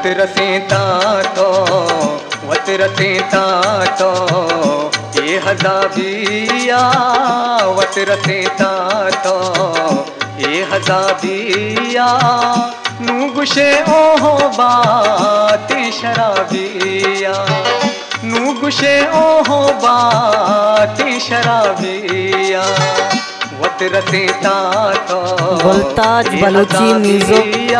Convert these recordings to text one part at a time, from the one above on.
रसेता तो ये हजाबिया वत रसेता तो ये हजाबिया नूगुशे ओहो बाती शराबिया नूगुशे ओहो बाती शराबिया वत रसेता तो गुलताज बलूची म्यूजिक।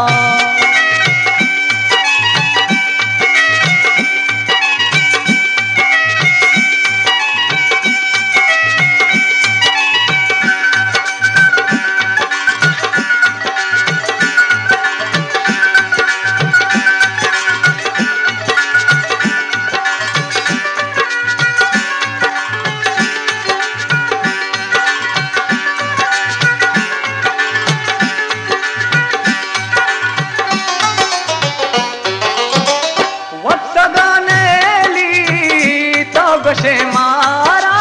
गशे मारा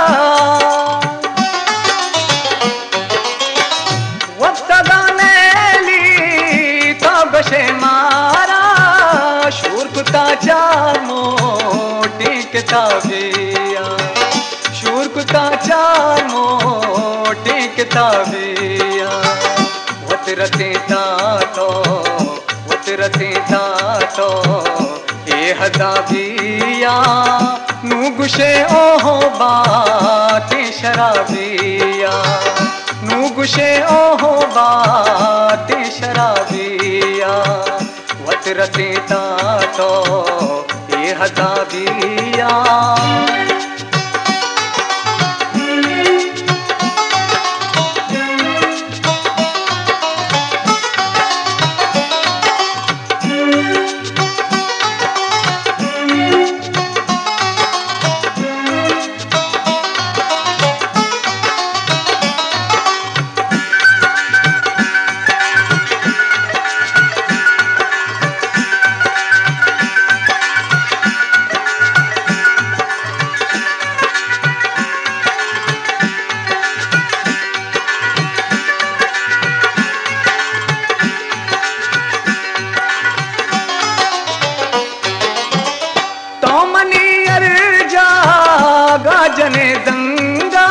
वक्त गानेली तो गशे मारा शूर कुता चार मोटी किताबिया शूर कुता चार मोटी किताबिया वत रसेता तो ये हदाबिया नूगुशे ओहो बाती शराबिया नूगुशे ओहो बाती शराबिया वत रसेता तो ये हदाबिया। गाजने दंगा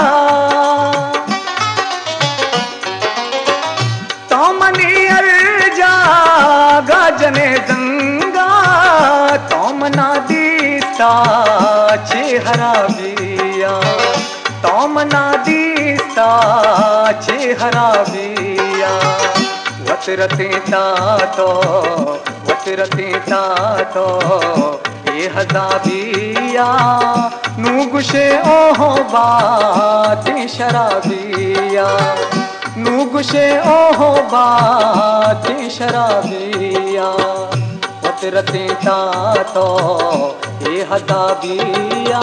तो मनियर जा गाजने दंगा तो मना दीस्ता छे हराबिया तो मना दीस्ता छे हराबिया वत रसेता तो ये हजाबिया नूगुशे ओहो बाती शराबिया नूगुशे ओहो बाती शराबिया वत रसेता तो ये हजाबिया।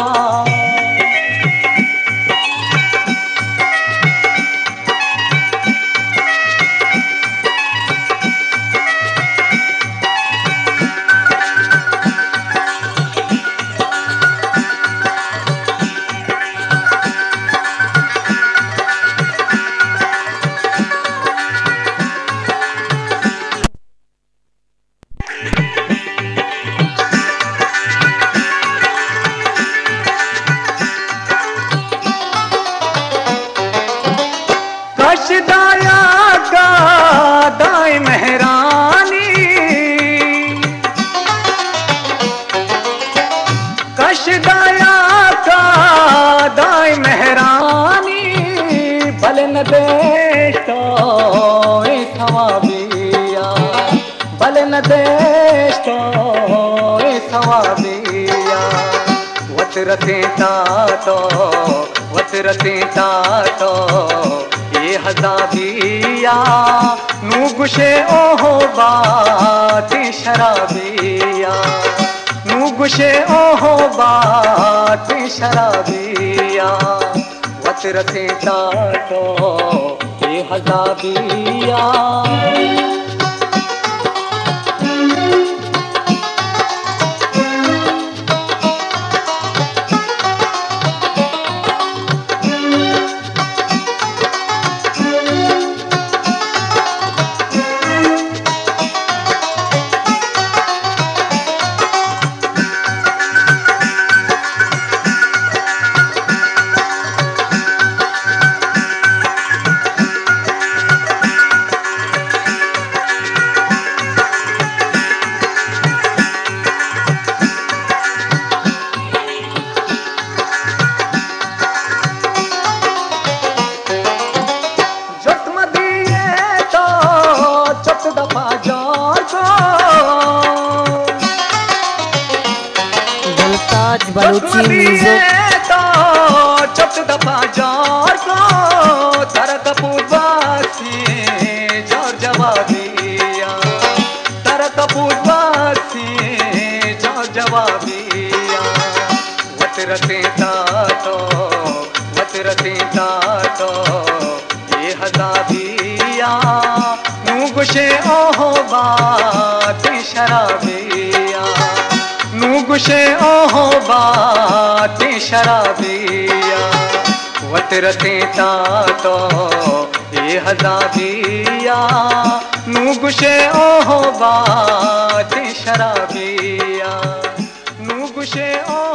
कशदाया का दाई मेहरानी कशदाया का दाई मेहरानी भल न देश तो सवाबिया भल न देश तो सवाबिया वत रसेता तो ये हजाबिया नूगुशे ओहो बाती शराबिया नूगुशे ओहो बाती शराबिया वत रसेता तो ये हजाबिया। जवाबिया तरक पूर्वासी जो जवाबिया वतरते तातो ये हदाबिया नूगुशे ओहो बात शराबिया नूगुशे ओहो बात शराबिया वतरते तातो ये हदाबिया नूगुशे ओहो बात शराबिया नूगुशे ओहो